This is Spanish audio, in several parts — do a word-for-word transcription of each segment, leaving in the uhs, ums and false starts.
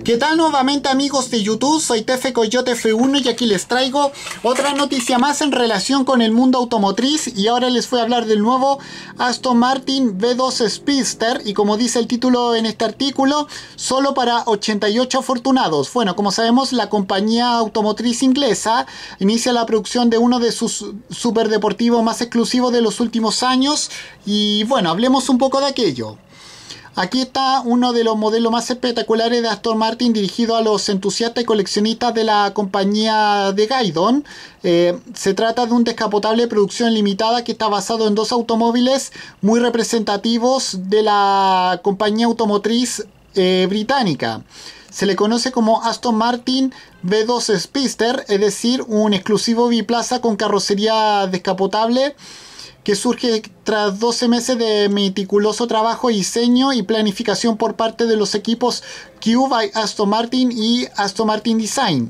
¿Qué tal nuevamente, amigos de YouTube? Soy Tefe Coyote F uno y aquí les traigo otra noticia más en relación con el mundo automotriz, y ahora les voy a hablar del nuevo Aston Martin V dos Speedster, y como dice el título en este artículo, solo para ochenta y ocho afortunados. Bueno, como sabemos, la compañía automotriz inglesa inicia la producción de uno de sus superdeportivos más exclusivos de los últimos años, y bueno, hablemos un poco de aquello. Aquí está uno de los modelos más espectaculares de Aston Martin, dirigido a los entusiastas y coleccionistas de la compañía de Gaydon. Eh, se trata de un descapotable de producción limitada que está basado en dos automóviles muy representativos de la compañía automotriz eh, británica. Se le conoce como Aston Martin V dos Speedster, es decir, un exclusivo biplaza con carrocería descapotable, que surge tras doce meses de meticuloso trabajo, diseño y planificación por parte de los equipos Q by Aston Martin y Aston Martin Design.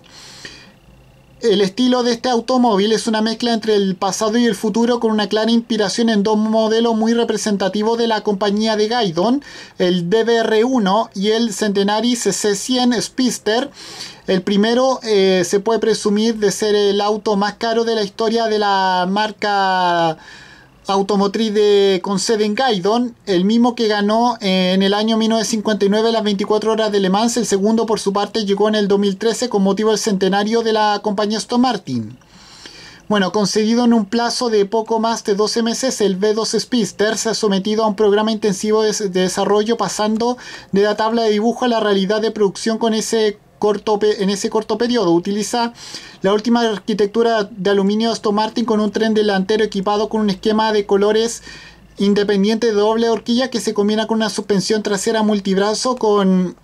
El estilo de este automóvil es una mezcla entre el pasado y el futuro, con una clara inspiración en dos modelos muy representativos de la compañía de Gaydon, el D B R uno y el Centenary C C cien Speedster. El primero eh, se puede presumir de ser el auto más caro de la historia de la marca automotriz de, con sede en Gaydon, el mismo que ganó en el año mil novecientos cincuenta y nueve las veinticuatro horas de Le Mans. El segundo, por su parte, llegó en el dos mil trece con motivo del centenario de la compañía Aston Martin. Bueno, concedido en un plazo de poco más de doce meses, el V dos Speedster se ha sometido a un programa intensivo de, de desarrollo, pasando de la tabla de dibujo a la realidad de producción con ese Corto, en ese corto periodo. Utiliza la última arquitectura de aluminio de Aston Martin, con un tren delantero equipado con un esquema de colores independiente de doble horquilla que se combina con una suspensión trasera multibrazo con,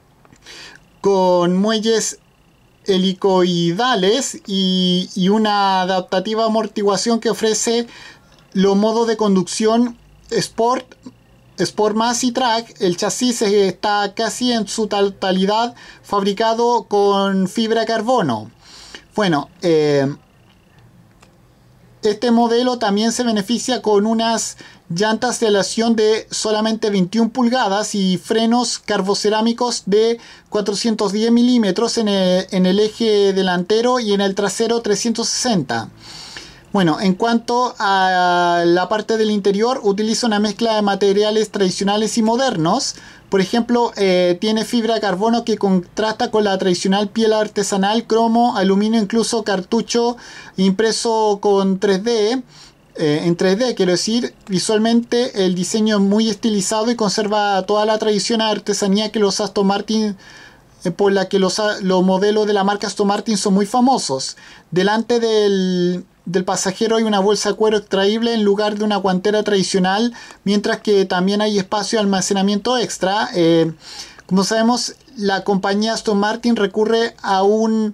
con muelles helicoidales y, y una adaptativa amortiguación que ofrece los modos de conducción Sport, Sport Max y Track. El chasis está casi en su totalidad fabricado con fibra de carbono. Bueno, eh, este modelo también se beneficia con unas llantas de aleación de solamente veintiuna pulgadas y frenos carbocerámicos de cuatrocientos diez milímetros en el, en el eje delantero y en el trasero trescientos sesenta. Bueno, en cuanto a la parte del interior, utiliza una mezcla de materiales tradicionales y modernos. Por ejemplo, eh, tiene fibra de carbono que contrasta con la tradicional piel artesanal, cromo, aluminio, incluso cartucho impreso con tres D. Eh, en tres D, quiero decir. Visualmente el diseño es muy estilizado y conserva toda la tradición de artesanía que los Aston Martin, eh, por la que los, los modelos de la marca Aston Martin son muy famosos. Delante del... del pasajero hay una bolsa de cuero extraíble en lugar de una guantera tradicional, mientras que también hay espacio de almacenamiento extra. Eh, como sabemos, la compañía Aston Martin recurre a un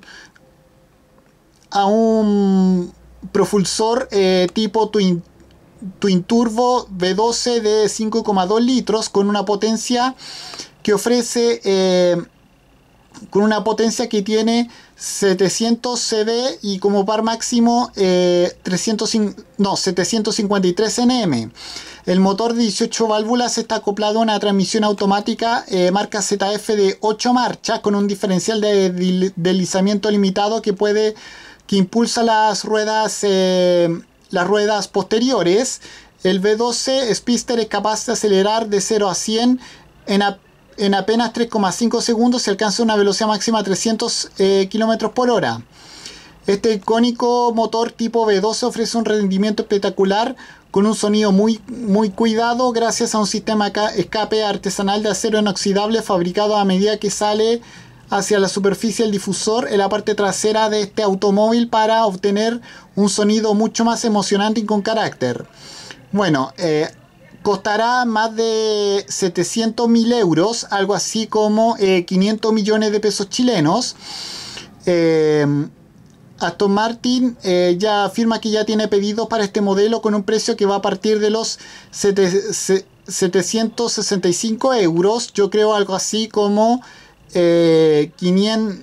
a un propulsor eh, tipo Twin, Twin Turbo V doce de cinco coma dos litros, con una potencia que ofrece eh, con una potencia que tiene setecientos caballos y como par máximo eh, trescientos, no, setecientos cincuenta y tres newton metros. El motor de dieciocho válvulas está acoplado a una transmisión automática eh, marca Z F de ocho marchas, con un diferencial de deslizamiento limitado que puede que impulsa las ruedas eh, las ruedas posteriores. El V doce Speedster es capaz de acelerar de cero a cien en apenas En apenas tres coma cinco segundos. Se alcanza una velocidad máxima de trescientos eh, kilómetros por hora. Este icónico motor tipo V doce ofrece un rendimiento espectacular, con un sonido muy, muy cuidado, gracias a un sistema escape artesanal de acero inoxidable fabricado a medida que sale hacia la superficie del difusor en la parte trasera de este automóvil, para obtener un sonido mucho más emocionante y con carácter. Bueno, eh, costará más de setecientos mil euros, algo así como eh, quinientos millones de pesos chilenos. Eh, Aston Martin eh, ya afirma que ya tiene pedidos para este modelo con un precio que va a partir de los setecientos sesenta y cinco euros. Yo creo algo así como eh, quinientos,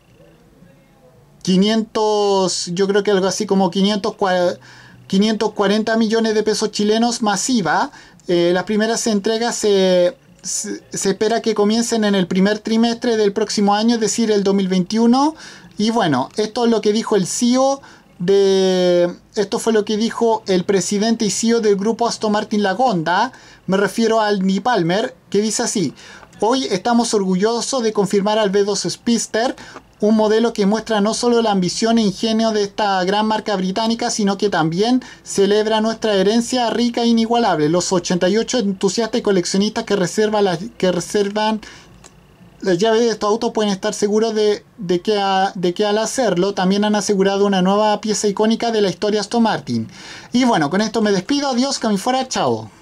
quinientos, yo creo que algo así como quinientos cuarenta millones de pesos chilenos masiva. Eh, las primeras entregas se se, se espera que comiencen en el primer trimestre del próximo año, es decir, el dos mil veintiuno. Y bueno, esto es lo que dijo el C E O de... Esto fue lo que dijo el presidente y C E O del grupo Aston Martin Lagonda. Me refiero a Andy Palmer, que dice así: hoy estamos orgullosos de confirmar al V dos Speedster, un modelo que muestra no solo la ambición e ingenio de esta gran marca británica, sino que también celebra nuestra herencia rica e inigualable. Los ochenta y ocho entusiastas y coleccionistas que, reserva la, que reservan las llaves de estos autos pueden estar seguros de, de, que a, de que al hacerlo también han asegurado una nueva pieza icónica de la historia Aston Martin. Y bueno, con esto me despido. Adiós, que me fuera, chao.